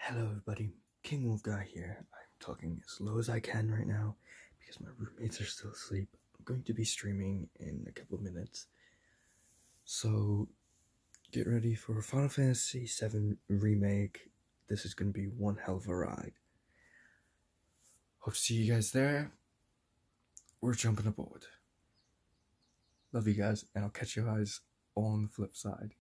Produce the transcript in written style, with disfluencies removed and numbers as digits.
Hello everybody, King Wolf Guy here. I'm talking as low as I can right now because my roommates are still asleep. I'm going to be streaming in a couple of minutes, so get ready for Final Fantasy VII Remake. This is going to be one hell of a ride. Hope to see you guys there. We're jumping aboard. Love you guys, and I'll catch you guys on the flip side.